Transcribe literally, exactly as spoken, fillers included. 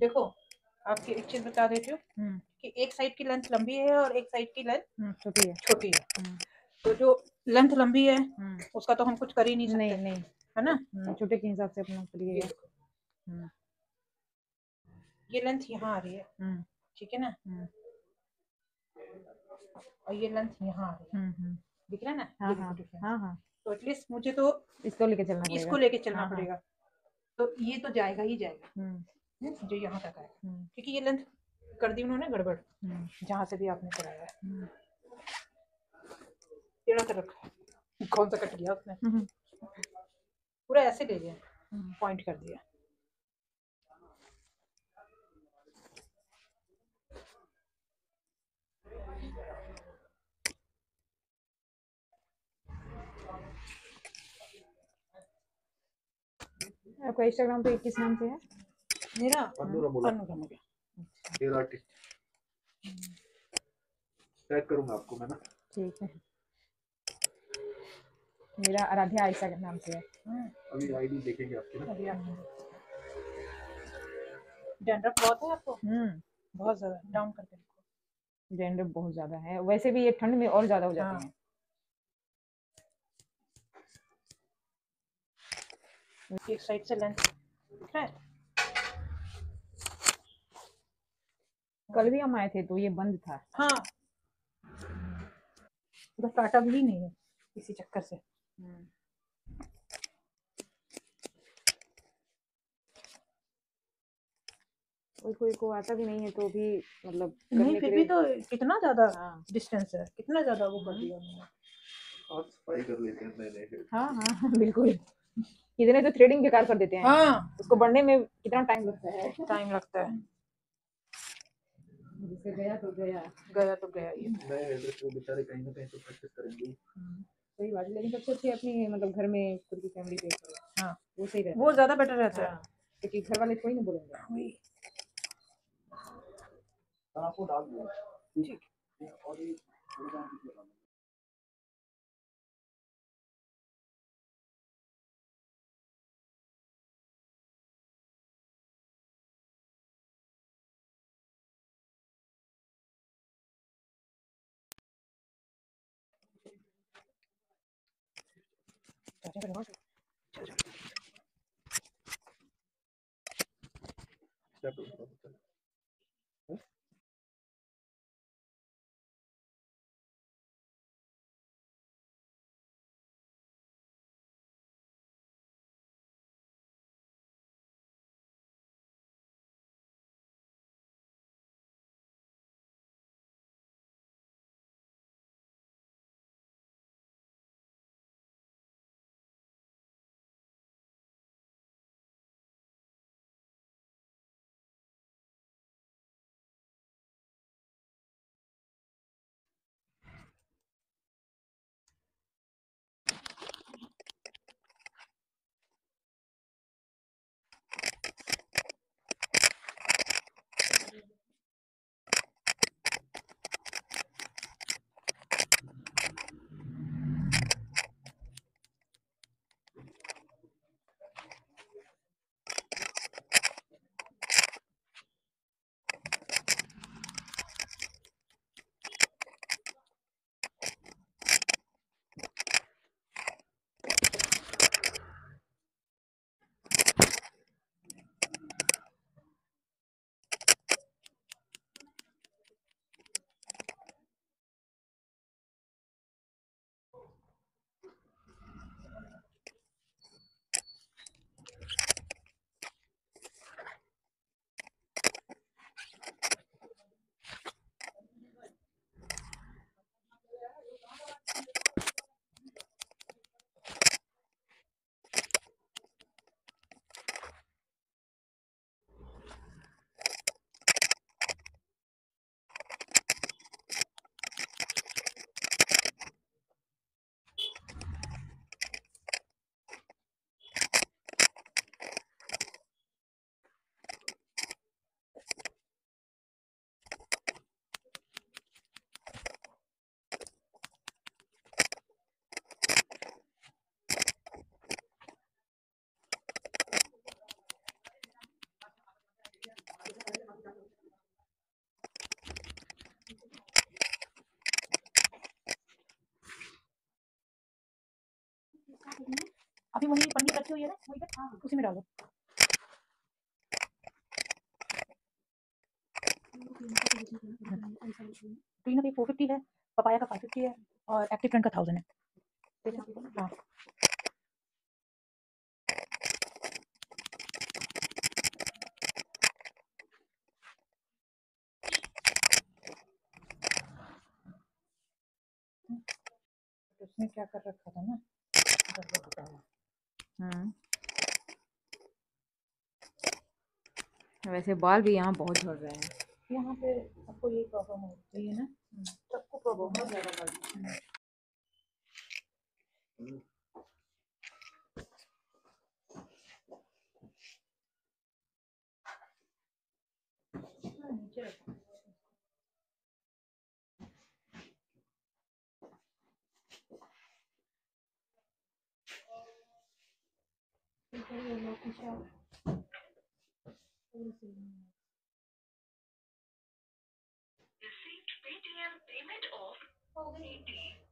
देखो, आपकी एक चीज़ बता देती हूँ हम्म कि एक साइड की लेंथ लंबी है और एक साइड की लेंथ हम्म, छोटी है। छोटी है। हम्म तो जो लेंथ लंबी है हम्म, उसका तो हम कुछ कर ही नहीं नहीं सकते, नहीं, है ना? हम्म, छोटे के हिसाब से अपना ये करिएगा। देखो, हम्म ये लेंथ यहाँ आ रही है, हम्म ठीक है ना? हम्म और ये लेंथ यहाँ आ रही है, हम्म हम्म, दिख रहा है ना? हाँ ये देखो हाँ डिफरेंस। हाँ हाँ, तो एटलीस्ट मुझे तो इसको लेके चलना पड़ेगा। इसको लेके चलना हाँ हाँ, पड़ेगा। तो ये तो जाएगा ही जाएगा, हम्म हम्म, जो यहाँ तक आएगा, हम्म क्योंकि ये लेंथ कर दी उन्होंने गड़बड़, हम्म जहाँ से भी आपने कराया है। हम्म टेढ़ा कर रखा है, कौन सा कट गया उसने? हम्म, पूरा ऐसे ले लिया, हम्म। पॉइंट कर दिया। आपका इंस्टाग्राम पे किस नाम से है? मेरा अनुरा बोला अनुगम हो गया। हेयर आर्टिस्ट टैग करूंगा आपको मैं ना। ठीक है, मेरा आराध्या आयशा के नाम से है। हम्म, अभी आईडी देखेंगे आपकी ना। अभी आप डैंड्रफ बहुत है आपको? हम्म, बहुत ज्यादा, डाउन करके देखो। डेंड्रफ बहुत ज्यादा है, वैसे भी ये ठंड में और ज्यादा हो जाते हाँ, हैं। एक साइड से लेंथ दिख रहा है। कल भी हम आए थे तो ये बंद था। हाँ, तो काटा भी नहीं है इसी चक्कर से। हम्म, कोई कोई को आता भी नहीं है तो भी मतलब नहीं, करने के फिर भी लिए। तो कितना ज्यादा हाँ डिस्टेंस है, कितना ज्यादा वो कर हम्म, दिया उन्होंने। आज सफाई कर लेते हैं नए नए हेयर। हाँ हाँ हाँ, बिल्कुल। कितने तो थ्रेडिंग बेकार कर देते हैं, हाँ, उसको बढ़ने में कितना टाइम लगता है। टाइम लगता है। जिससे गया तो गया। गया तो गया ये। नए हेयर को बेचारे कहीं ना कहीं तो प्रैक्टिस करेंगे। हम्म, सही बात है, लेकिन सबसे अच्छी अपनी मतलब घर में खुद की फैमिली पे करो, हाँ, वो सही रहता वो है। ज्यादा बेटर रहता हाँ, क्योंकि घर वाले कोई नहीं बोलेंगे। है। वही, आपको डाल दिया ठीक। और ये क्या करूँगा। वही पे था। उसी में डालो। क्लीन अप फोर फिफ्टी है, पपाया का फाइव फिफ्टी है और एक्टिव ट्रेंड का थाउजेंड है। ठीक है? हाँ तो उसने क्या कर रखा था ना, हम्म वैसे बाल भी यहाँ बहुत झड़ रहे हैं। यहाँ पे सबको यही प्रॉब्लम होती है ना, सबको प्रॉब्लम बहुत है। ज़्यादा बाल। हाँ, नीचे रखो। ये लो Kisha. Received Paytm payment of eighty